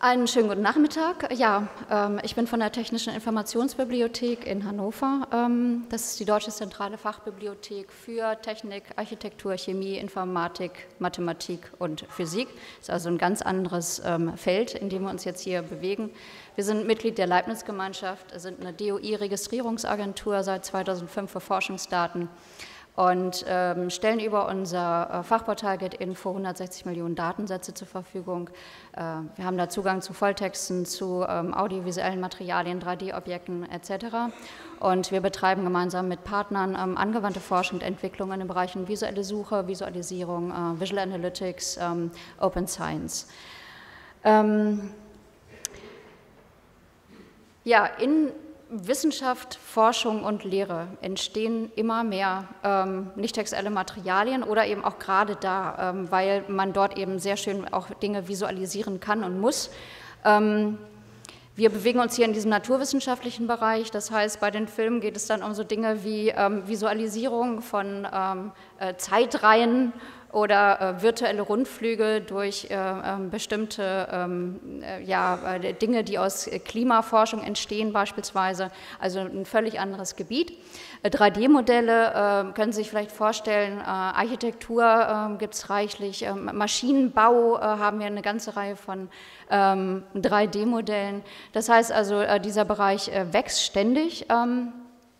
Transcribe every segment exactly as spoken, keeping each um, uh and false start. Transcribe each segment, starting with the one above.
Einen schönen guten Nachmittag. Ja, ähm, ich bin von der Technischen Informationsbibliothek in Hannover. Ähm, das ist die deutsche zentrale Fachbibliothek für Technik, Architektur, Chemie, Informatik, Mathematik und Physik. Das ist also ein ganz anderes ähm, Feld, in dem wir uns jetzt hier bewegen. Wir sind Mitglied der Leibniz-Gemeinschaft, sind eine D O I-Registrierungsagentur seit zweitausendfünf für Forschungsdaten und ähm, stellen über unser äh, Fachportal GetInfo hundertsechzig Millionen Datensätze zur Verfügung. Äh, wir haben da Zugang zu Volltexten, zu ähm, audiovisuellen Materialien, drei D Objekten et cetera. Und wir betreiben gemeinsam mit Partnern ähm, angewandte Forschung und Entwicklung in den Bereichen visuelle Suche, Visualisierung, äh, Visual Analytics, ähm, Open Science. Ähm, ja, in Wissenschaft, Forschung und Lehre entstehen immer mehr ähm, nicht textuelle Materialien oder eben auch gerade da, ähm, weil man dort eben sehr schön auch Dinge visualisieren kann und muss. Ähm, wir bewegen uns hier in diesem naturwissenschaftlichen Bereich, das heißt, bei den Filmen geht es dann um so Dinge wie ähm, Visualisierung von ähm, äh, Zeitreihen oder äh, virtuelle Rundflüge durch äh, äh, bestimmte ähm, äh, ja, äh, Dinge, die aus Klimaforschung entstehen beispielsweise, also ein völlig anderes Gebiet. Äh, drei D Modelle äh, können Sie sich vielleicht vorstellen, äh, Architektur äh, gibt es reichlich, äh, Maschinenbau äh, haben wir eine ganze Reihe von ähm, drei D Modellen. Das heißt also, äh, dieser Bereich äh, wächst ständig. Ähm,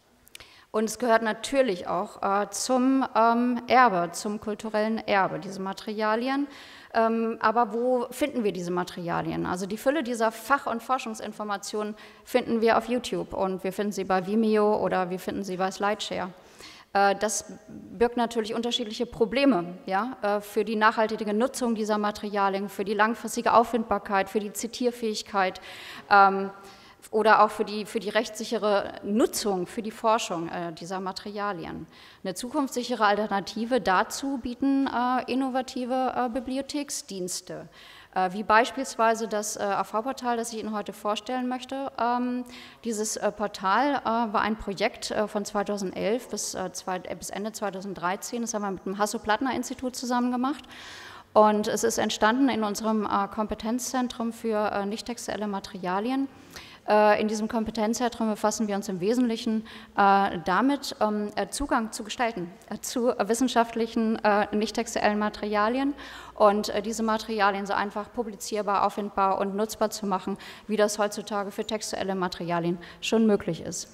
Und es gehört natürlich auch äh, zum ähm, Erbe, zum kulturellen Erbe, diese Materialien. Ähm, aber wo finden wir diese Materialien? Also die Fülle dieser Fach- und Forschungsinformationen finden wir auf YouTube und wir finden sie bei Vimeo oder wir finden sie bei Slideshare. Äh, das birgt natürlich unterschiedliche Probleme, ja, äh, für die nachhaltige Nutzung dieser Materialien, für die langfristige Auffindbarkeit, für die Zitierfähigkeit. Ähm, oder auch für die, für die rechtssichere Nutzung, für die Forschung äh, dieser Materialien. Eine zukunftssichere Alternative dazu bieten äh, innovative äh, Bibliotheksdienste, äh, wie beispielsweise das äh, A V-Portal, das ich Ihnen heute vorstellen möchte. Ähm, dieses äh, Portal äh, war ein Projekt äh, von zweitausendelf bis, äh, zwei, bis Ende zweitausenddreizehn, das haben wir mit dem Hasso-Plattner-Institut zusammen gemacht. Und es ist entstanden in unserem äh, Kompetenzzentrum für äh, nicht textuelle Materialien. In diesem Kompetenzzentrum befassen wir uns im Wesentlichen äh, damit, ähm, Zugang zu gestalten äh, zu wissenschaftlichen, äh, nicht textuellen Materialien und äh, diese Materialien so einfach publizierbar, auffindbar und nutzbar zu machen, wie das heutzutage für textuelle Materialien schon möglich ist.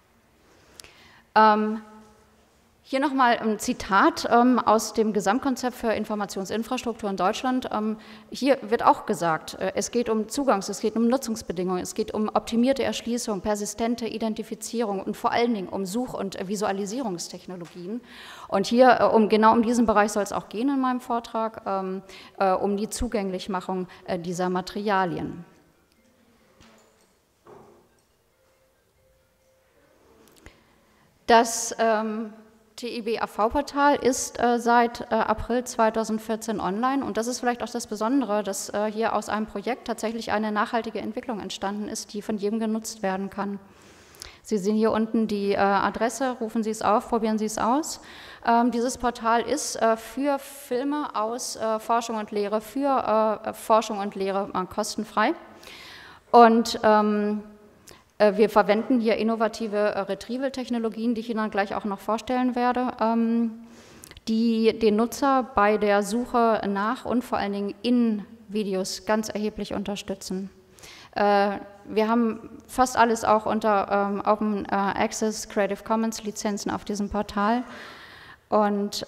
Ähm, Hier nochmal ein Zitat ähm, aus dem Gesamtkonzept für Informationsinfrastruktur in Deutschland. Ähm, hier wird auch gesagt, äh, es geht um Zugangs-, es geht um Nutzungsbedingungen, es geht um optimierte Erschließung, persistente Identifizierung und vor allen Dingen um Such- und äh, Visualisierungstechnologien. Und hier, äh, um, genau um diesen Bereich soll es auch gehen in meinem Vortrag, ähm, äh, um die Zugänglichmachung äh, dieser Materialien. Das ähm, T I B A V-Portal ist äh, seit äh, April zweitausendvierzehn online und das ist vielleicht auch das Besondere, dass äh, hier aus einem Projekt tatsächlich eine nachhaltige Entwicklung entstanden ist, die von jedem genutzt werden kann. Sie sehen hier unten die äh, Adresse, rufen Sie es auf, probieren Sie es aus. Ähm, dieses Portal ist äh, für Filme aus äh, Forschung und Lehre, für äh, Forschung und Lehre äh, kostenfrei. Und ähm, wir verwenden hier innovative Retrieval-Technologien, die ich Ihnen gleich auch noch vorstellen werde, die den Nutzer bei der Suche nach und vor allen Dingen in Videos ganz erheblich unterstützen. Wir haben fast alles auch unter Open Access Creative Commons Lizenzen auf diesem Portal und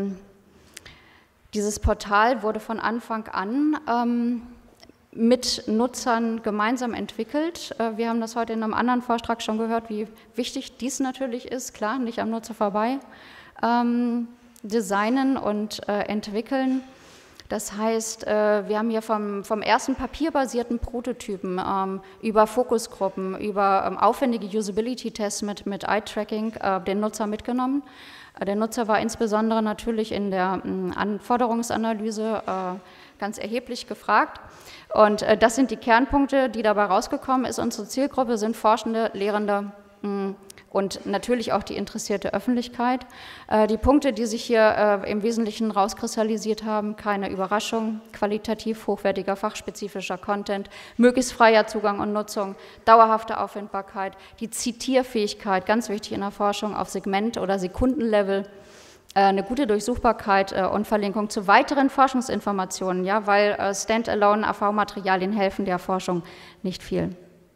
dieses Portal wurde von Anfang an mit Nutzern gemeinsam entwickelt. Wir haben das heute in einem anderen Vortrag schon gehört, wie wichtig dies natürlich ist, klar, nicht am Nutzer vorbei, ähm, designen und äh, entwickeln. Das heißt, äh, wir haben hier vom, vom ersten papierbasierten Prototypen ähm, über Fokusgruppen, über ähm, aufwendige Usability-Tests mit, mit Eye-Tracking äh, den Nutzer mitgenommen. Äh, der Nutzer war insbesondere natürlich in der äh, Anforderungsanalyse äh, ganz erheblich gefragt. Und äh, das sind die Kernpunkte, die dabei rausgekommen ist. Unsere Zielgruppe sind Forschende, Lehrende, mh, und natürlich auch die interessierte Öffentlichkeit. Die Punkte, die sich hier im Wesentlichen rauskristallisiert haben: keine Überraschung, qualitativ hochwertiger fachspezifischer Content, möglichst freier Zugang und Nutzung, dauerhafte Auffindbarkeit, die Zitierfähigkeit, ganz wichtig in der Forschung auf Segment- oder Sekundenlevel, eine gute Durchsuchbarkeit und Verlinkung zu weiteren Forschungsinformationen, ja, weil Standalone-A V-Materialien helfen der Forschung nicht viel.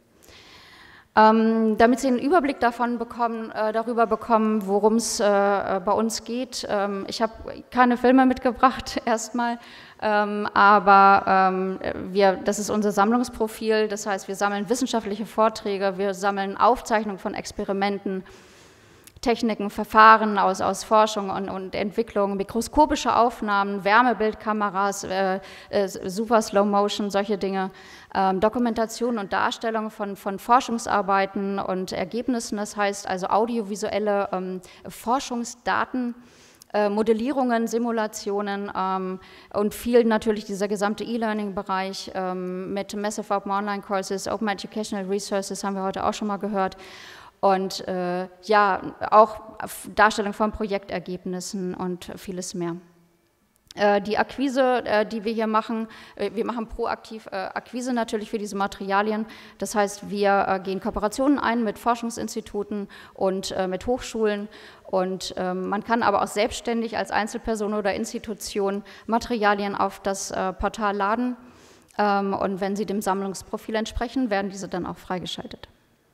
Ähm, damit Sie einen Überblick davon bekommen, äh, darüber bekommen, worum es äh, bei uns geht. Ähm, ich habe keine Filme mitgebracht erstmal, ähm, aber ähm, wir, das ist unser Sammlungsprofil. Das heißt, wir sammeln wissenschaftliche Vorträge, wir sammeln Aufzeichnungen von Experimenten, Techniken, Verfahren aus, aus Forschung und, und Entwicklung, mikroskopische Aufnahmen, Wärmebildkameras, äh, äh, Super Slow Motion, solche Dinge, ähm, Dokumentation und Darstellung von, von Forschungsarbeiten und Ergebnissen, das heißt also audiovisuelle ähm, Forschungsdaten, äh, Modellierungen, Simulationen ähm, und viel natürlich dieser gesamte E-Learning-Bereich ähm, mit Massive Open Online Courses, Open Educational Resources haben wir heute auch schon mal gehört. Und äh, ja, auch Darstellung von Projektergebnissen und vieles mehr. Äh, die Akquise, äh, die wir hier machen, äh, wir machen proaktiv äh, Akquise natürlich für diese Materialien. Das heißt, wir äh, gehen Kooperationen ein mit Forschungsinstituten und äh, mit Hochschulen. Und ähm, man kann aber auch selbstständig als Einzelperson oder Institution Materialien auf das äh, Portal laden. Ähm, und wenn sie dem Sammlungsprofil entsprechen, werden diese dann auch freigeschaltet.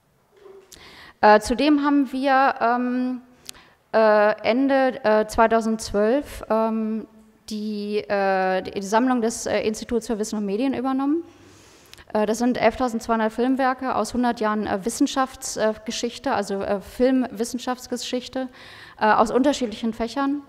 Äh, zudem haben wir ähm, äh, Ende äh, zweitausendzwölf ähm, die, äh, die Sammlung des äh, Instituts für Wissen und Medien übernommen. Äh, das sind elftausendzweihundert Filmwerke aus hundert Jahren äh, Wissenschaftsgeschichte, also äh, Filmwissenschaftsgeschichte äh, aus unterschiedlichen Fächern.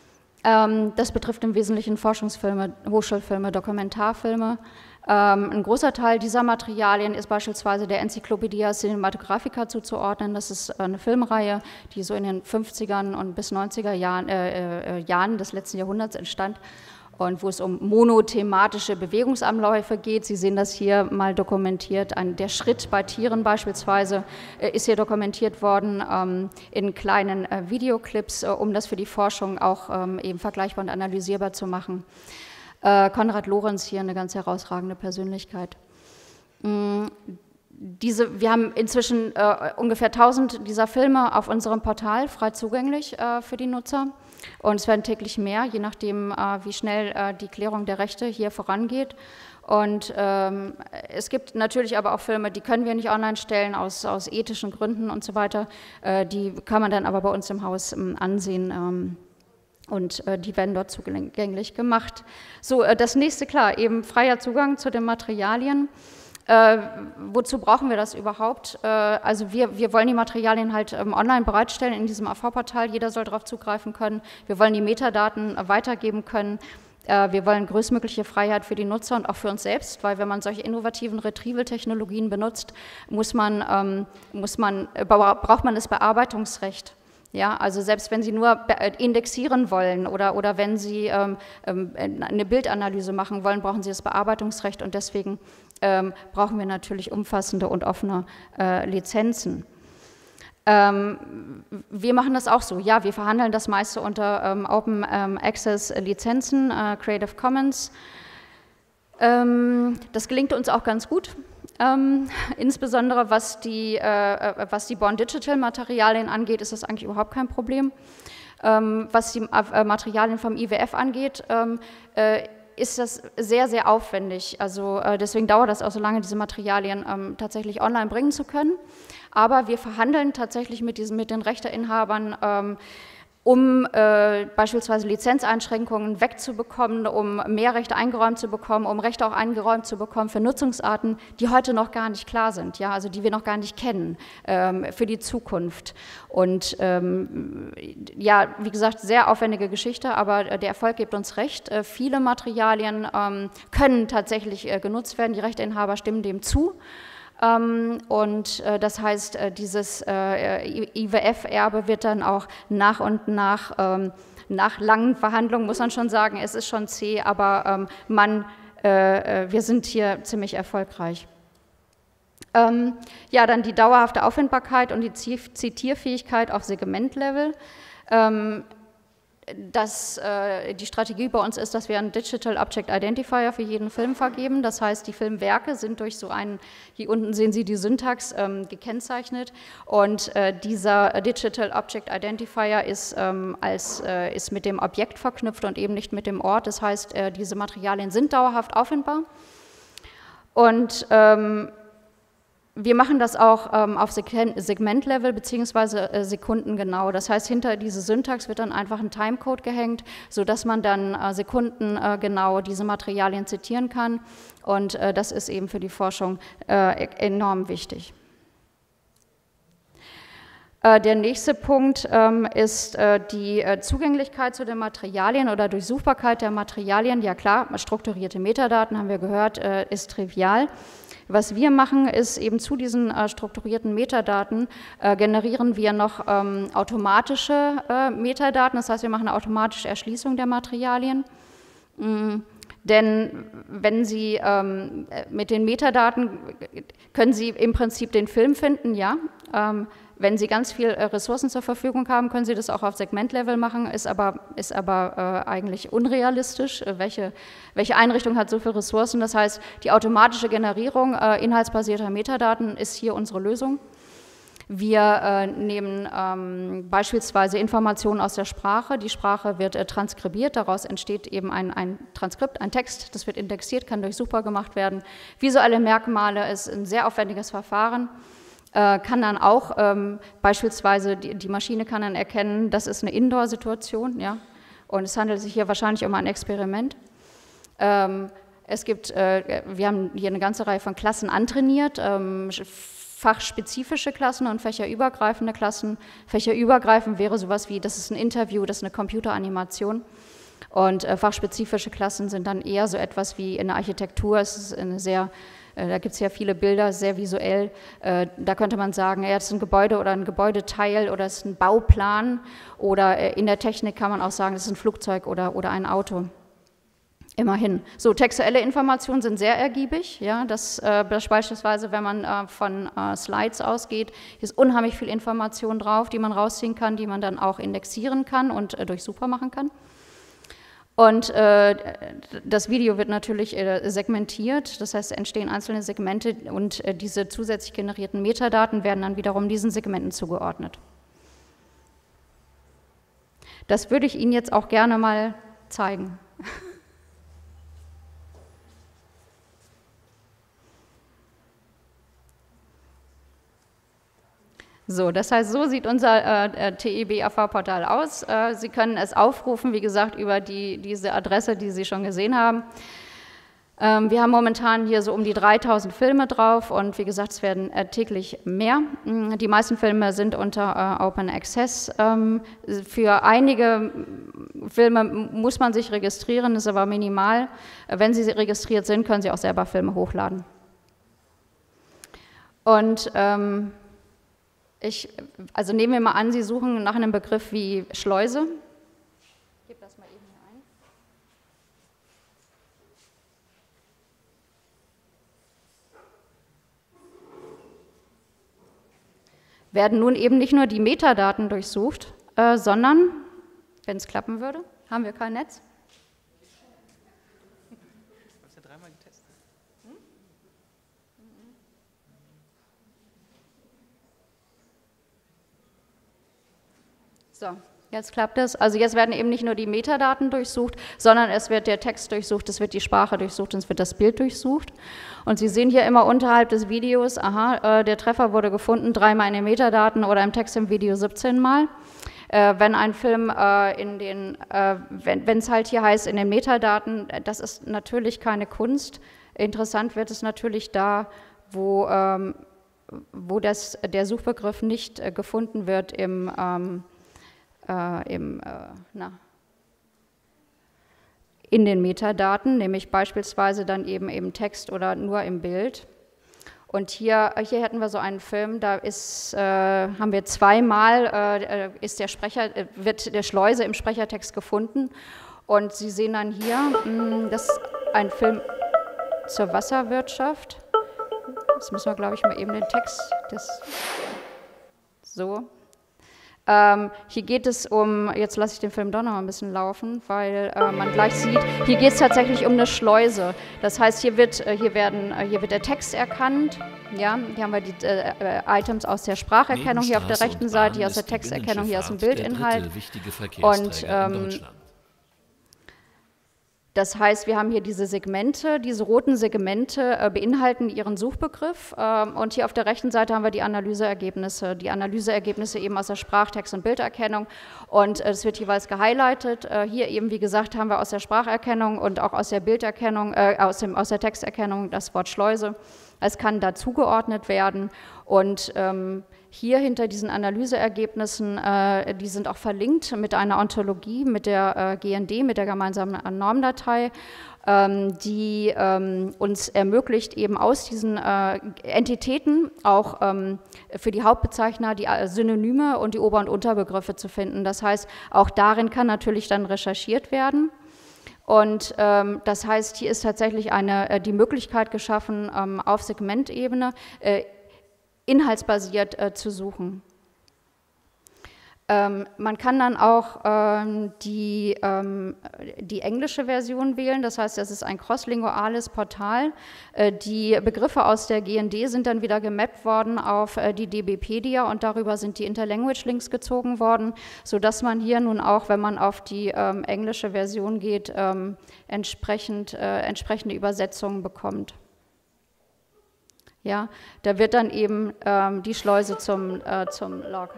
Ähm, das betrifft im Wesentlichen Forschungsfilme, Hochschulfilme, Dokumentarfilme. Ähm, ein großer Teil dieser Materialien ist beispielsweise der Encyclopedia Cinematographica zuzuordnen. Das ist eine Filmreihe, die so in den fünfzigern und bis neunziger Jahren, äh, äh, Jahren des letzten Jahrhunderts entstand und wo es um monothematische Bewegungsabläufe geht. Sie sehen das hier mal dokumentiert. Ein, der Schritt bei Tieren beispielsweise äh, ist hier dokumentiert worden ähm, in kleinen äh, Videoclips, äh, um das für die Forschung auch ähm, eben vergleichbar und analysierbar zu machen. Äh, Konrad Lorenz hier eine ganz herausragende Persönlichkeit. Mm, diese, wir haben inzwischen äh, ungefähr tausend dieser Filme auf unserem Portal frei zugänglich äh, für die Nutzer und es werden täglich mehr, je nachdem, äh, wie schnell äh, die Klärung der Rechte hier vorangeht. Und ähm, es gibt natürlich aber auch Filme, die können wir nicht online stellen aus, aus ethischen Gründen und so weiter. Äh, die kann man dann aber bei uns im Haus ähm, ansehen. Ähm, Und äh, die werden dort zugänglich gemacht. So, äh, das nächste, klar, eben freier Zugang zu den Materialien. Äh, wozu brauchen wir das überhaupt? Äh, also wir, wir wollen die Materialien halt ähm, online bereitstellen in diesem A V-Portal. Jeder soll darauf zugreifen können. Wir wollen die Metadaten äh, weitergeben können. Äh, wir wollen größtmögliche Freiheit für die Nutzer und auch für uns selbst, weil wenn man solche innovativen Retrieval-Technologien benutzt, muss man, ähm, muss man, äh, braucht man das Bearbeitungsrecht. Ja, also selbst wenn Sie nur indexieren wollen oder, oder wenn Sie ähm, eine Bildanalyse machen wollen, brauchen Sie das Bearbeitungsrecht und deswegen ähm, brauchen wir natürlich umfassende und offene äh, Lizenzen. Ähm, wir machen das auch so, ja, wir verhandeln das meiste unter ähm, Open ähm, Access Lizenzen, äh, Creative Commons. Ähm, das gelingt uns auch ganz gut. Ähm, insbesondere was die, äh, was die Born Digital Materialien angeht, ist das eigentlich überhaupt kein Problem. Ähm, was die äh, Materialien vom I W F angeht, ähm, äh, ist das sehr, sehr aufwendig. Also äh, deswegen dauert das auch so lange, diese Materialien ähm, tatsächlich online bringen zu können. Aber wir verhandeln tatsächlich mit, diesen, mit den Rechteinhabern, ähm, um äh, beispielsweise Lizenzeinschränkungen wegzubekommen, um mehr Rechte eingeräumt zu bekommen, um Rechte auch eingeräumt zu bekommen für Nutzungsarten, die heute noch gar nicht klar sind, ja, also die wir noch gar nicht kennen ähm, für die Zukunft. Und ähm, ja, wie gesagt, sehr aufwendige Geschichte, aber der Erfolg gibt uns recht. Äh, viele Materialien ähm, können tatsächlich äh, genutzt werden, die Rechteinhaber stimmen dem zu. Ähm, und äh, das heißt, äh, dieses äh, I W F-Erbe wird dann auch nach und nach, ähm, nach langen Verhandlungen, muss man schon sagen, es ist schon zäh, aber ähm, man, äh, wir sind hier ziemlich erfolgreich. Ähm, ja, dann die dauerhafte Auffindbarkeit und die Zitierfähigkeit auf Segmentlevel. Ähm, Das, äh, die Strategie bei uns ist, dass wir einen Digital Object Identifier für jeden Film vergeben. Das heißt, die Filmwerke sind durch so einen, hier unten sehen Sie die Syntax, ähm, gekennzeichnet. Und äh, dieser Digital Object Identifier ist, ähm, als, äh, ist mit dem Objekt verknüpft und eben nicht mit dem Ort. Das heißt, äh, diese Materialien sind dauerhaft auffindbar. Und ähm, wir machen das auch ähm, auf Segmentlevel bzw. äh, sekundengenau. Das heißt, hinter diese Syntax wird dann einfach ein Timecode gehängt, sodass man dann äh, sekundengenau äh, diese Materialien zitieren kann. Und äh, das ist eben für die Forschung äh, enorm wichtig. Äh, der nächste Punkt ähm, ist äh, die äh, Zugänglichkeit zu den Materialien oder Durchsuchbarkeit der Materialien. Ja klar, strukturierte Metadaten, haben wir gehört, äh, ist trivial. Was wir machen, ist eben zu diesen äh, strukturierten Metadaten äh, generieren wir noch ähm, automatische äh, Metadaten, das heißt, wir machen eine automatische Erschließung der Materialien. Mhm. Denn wenn Sie ähm, mit den Metadaten, können Sie im Prinzip den Film finden, ja. Ähm, wenn Sie ganz viel äh, Ressourcen zur Verfügung haben, können Sie das auch auf Segmentlevel machen, ist aber, ist aber äh, eigentlich unrealistisch. Äh, welche, welche Einrichtung hat so viele Ressourcen? Das heißt, die automatische Generierung äh, inhaltsbasierter Metadaten ist hier unsere Lösung. Wir äh, nehmen ähm, beispielsweise Informationen aus der Sprache. Die Sprache wird äh, transkribiert, daraus entsteht eben ein, ein Transkript, ein Text, das wird indexiert, kann durchsuchbar gemacht werden. Visuelle Merkmale ist ein sehr aufwendiges Verfahren. Äh, kann dann auch ähm, beispielsweise, die, die Maschine kann dann erkennen, das ist eine Indoor-Situation, ja, und es handelt sich hier wahrscheinlich um ein Experiment. Ähm, es gibt, äh, wir haben hier eine ganze Reihe von Klassen antrainiert, ähm, fachspezifische Klassen und fächerübergreifende Klassen. Fächerübergreifend wäre sowas wie, das ist ein Interview, das ist eine Computeranimation. Und äh, fachspezifische Klassen sind dann eher so etwas wie in der Architektur, es ist eine sehr Da gibt es ja viele Bilder, sehr visuell. Da könnte man sagen, ja, das ist ein Gebäude oder ein Gebäudeteil oder es ist ein Bauplan. Oder in der Technik kann man auch sagen, das ist ein Flugzeug oder, oder ein Auto. Immerhin. So, textuelle Informationen sind sehr ergiebig. Ja, das, das beispielsweise, wenn man von Slides ausgeht, ist unheimlich viel Information drauf, die man rausziehen kann, die man dann auch indexieren kann und durchsuchbar machen kann. Und äh, das Video wird natürlich äh, segmentiert, das heißt, es entstehen einzelne Segmente und äh, diese zusätzlich generierten Metadaten werden dann wiederum diesen Segmenten zugeordnet. Das würde ich Ihnen jetzt auch gerne mal zeigen. So, das heißt, so sieht unser äh, T E B A V-Portal aus. Äh, Sie können es aufrufen, wie gesagt, über die, diese Adresse, die Sie schon gesehen haben. Ähm, wir haben momentan hier so um die dreitausend Filme drauf und wie gesagt, es werden äh, täglich mehr. Die meisten Filme sind unter äh, Open Access. Ähm, für einige Filme muss man sich registrieren, ist aber minimal. Wenn Sie registriert sind, können Sie auch selber Filme hochladen. Und ähm, Ich, also nehmen wir mal an, Sie suchen nach einem Begriff wie Schleuse. Ich gebe das mal eben hier ein. Werden nun eben nicht nur die Metadaten durchsucht, äh, sondern, wenn es klappen würde, haben wir kein Netz. So, jetzt klappt es. Also jetzt werden eben nicht nur die Metadaten durchsucht, sondern es wird der Text durchsucht, es wird die Sprache durchsucht und es wird das Bild durchsucht. Und Sie sehen hier immer unterhalb des Videos, aha, äh, der Treffer wurde gefunden, dreimal in den Metadaten oder im Text im Video siebzehn Mal. Äh, wenn ein Film äh, in den, äh, wenn es halt hier heißt in den Metadaten, das ist natürlich keine Kunst. Interessant wird es natürlich da, wo, ähm, wo das, der Suchbegriff nicht äh, gefunden wird im ähm, Äh, im, äh, na, in den Metadaten, nämlich beispielsweise dann eben im Text oder nur im Bild. Und hier, hier hätten wir so einen Film, da ist, äh, haben wir zweimal, äh, ist der Sprecher, äh, wird der Schleuse im Sprechertext gefunden. Und Sie sehen dann hier, mh, das ist ein Film zur Wasserwirtschaft. Jetzt müssen wir, glaube ich, mal eben den Text, das, so. Ähm, hier geht es um, jetzt lasse ich den Film doch noch mal ein bisschen laufen, weil äh, man gleich sieht, hier geht es tatsächlich um eine Schleuse. Das heißt, hier wird, äh, hier werden, äh, hier wird der Text erkannt. Ja, hier haben wir die äh, äh, Items aus der Spracherkennung hier auf der rechten Seite, hier aus der Texterkennung, hier aus dem Bildinhalt. Und ähm, das heißt, wir haben hier diese Segmente, diese roten Segmente äh, beinhalten ihren Suchbegriff äh, und hier auf der rechten Seite haben wir die Analyseergebnisse, die Analyseergebnisse eben aus der Sprachtext- und Bilderkennung und es äh, wird jeweils gehighlightet. Äh, hier eben, wie gesagt, haben wir aus der Spracherkennung und auch aus der Bilderkennung, äh, aus, dem, aus der Texterkennung das Wort Schleuse. Es kann da zugeordnet werden und ähm, hier hinter diesen Analyseergebnissen, äh, die sind auch verlinkt mit einer Ontologie, mit der äh, G N D, mit der gemeinsamen Normdatei, ähm, die ähm, uns ermöglicht, eben aus diesen äh, Entitäten auch ähm, für die Hauptbezeichner die äh, Synonyme und die Ober- und Unterbegriffe zu finden. Das heißt, auch darin kann natürlich dann recherchiert werden. Und ähm, das heißt, hier ist tatsächlich eine, äh, die Möglichkeit geschaffen, ähm, auf Segmentebene äh, inhaltsbasiert äh, zu suchen. Ähm, man kann dann auch ähm, die, ähm, die englische Version wählen, das heißt, das ist ein crosslinguales Portal. Äh, die Begriffe aus der G N D sind dann wieder gemappt worden auf äh, die DBpedia und darüber sind die Interlanguage-Links gezogen worden, sodass man hier nun auch, wenn man auf die ähm, englische Version geht, ähm, entsprechend, äh, entsprechende Übersetzungen bekommt. Ja, da wird dann eben ähm, die Schleuse zum, äh, zum Log.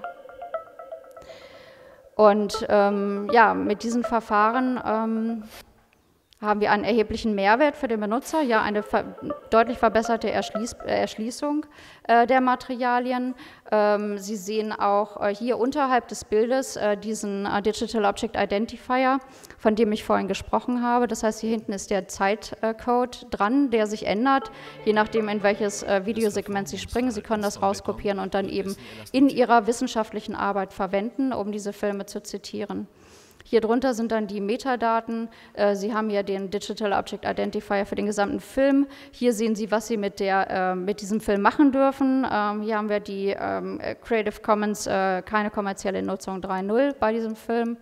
Und ähm, ja, mit diesen Verfahren ähm, haben wir einen erheblichen Mehrwert für den Benutzer, ja, eine ver deutlich verbesserte Erschließ Erschließung äh, der Materialien. Ähm, Sie sehen auch äh, hier unterhalb des Bildes äh, diesen äh, Digital Object Identifier, von dem ich vorhin gesprochen habe. Das heißt, hier hinten ist der Zeitcode dran, der sich ändert, je nachdem, in welches äh, Videosegment Sie springen. Sie können das rauskopieren und dann eben in Ihrer wissenschaftlichen Arbeit verwenden, um diese Filme zu zitieren. Hier drunter sind dann die Metadaten. Sie haben ja den Digital Object Identifier für den gesamten Film. Hier sehen Sie, was Sie mit, der, mit diesem Film machen dürfen. Hier haben wir die Creative Commons, keine kommerzielle Nutzung drei Punkt null bei diesem Film.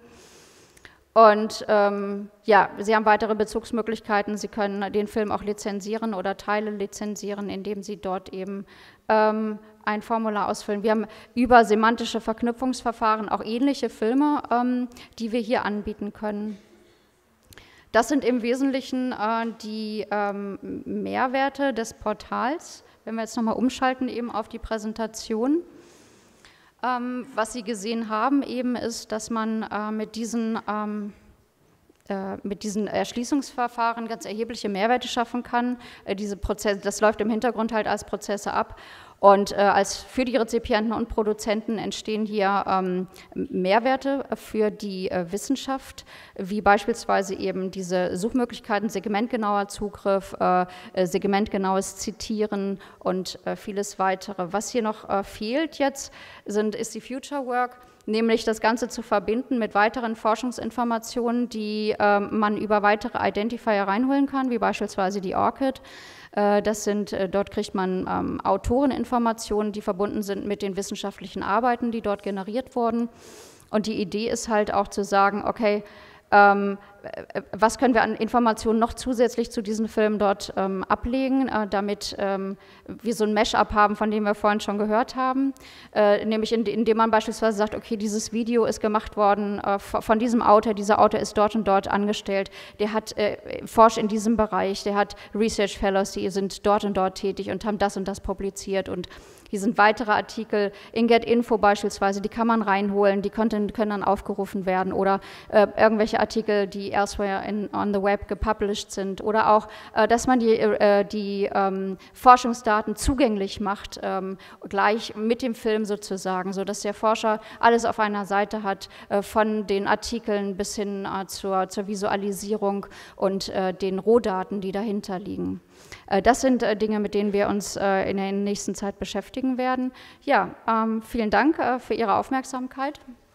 Und ähm, ja, Sie haben weitere Bezugsmöglichkeiten. Sie können den Film auch lizenzieren oder Teile lizenzieren, indem Sie dort eben ähm, ein Formular ausfüllen. Wir haben über semantische Verknüpfungsverfahren auch ähnliche Filme, ähm, die wir hier anbieten können. Das sind im Wesentlichen äh, die ähm, Mehrwerte des Portals. Wenn wir jetzt nochmal umschalten eben auf die Präsentation. Ähm, was Sie gesehen haben eben ist, dass man äh, mit diesen ähm, äh, mit diesen Erschließungsverfahren ganz erhebliche Mehrwerte schaffen kann. Äh, diese Prozesse, das läuft im Hintergrund halt als Prozesse ab. Und äh, als für die Rezipienten und Produzenten entstehen hier ähm, Mehrwerte für die äh, Wissenschaft, wie beispielsweise eben diese Suchmöglichkeiten, segmentgenauer Zugriff, äh, segmentgenaues Zitieren und äh, vieles weitere. Was hier noch äh, fehlt jetzt, sind, ist die Future Work, nämlich das Ganze zu verbinden mit weiteren Forschungsinformationen, die äh, man über weitere Identifier reinholen kann, wie beispielsweise die ORCID. Das sind, dort kriegt man ähm, Autoreninformationen, die verbunden sind mit den wissenschaftlichen Arbeiten, die dort generiert wurden. Und die Idee ist halt auch zu sagen, okay, ähm, was können wir an Informationen noch zusätzlich zu diesen Filmen dort ähm, ablegen, äh, damit ähm, wir so ein Mash-up haben, von dem wir vorhin schon gehört haben, äh, nämlich in, indem man beispielsweise sagt, okay, dieses Video ist gemacht worden äh, von diesem Autor, dieser Autor ist dort und dort angestellt, der hat äh, forscht in diesem Bereich, der hat Research Fellows, die sind dort und dort tätig und haben das und das publiziert und hier sind weitere Artikel in GetInfo beispielsweise, die kann man reinholen, die können, können dann aufgerufen werden oder äh, irgendwelche Artikel, die elsewhere in, on the web gepublished sind oder auch, äh, dass man die, äh, die ähm, Forschungsdaten zugänglich macht, ähm, gleich mit dem Film sozusagen, sodass der Forscher alles auf einer Seite hat, äh, von den Artikeln bis hin äh, zur, zur Visualisierung und äh, den Rohdaten, die dahinter liegen. Äh, das sind äh, Dinge, mit denen wir uns äh, in der nächsten Zeit beschäftigen werden. Ja, ähm, vielen Dank äh, für Ihre Aufmerksamkeit.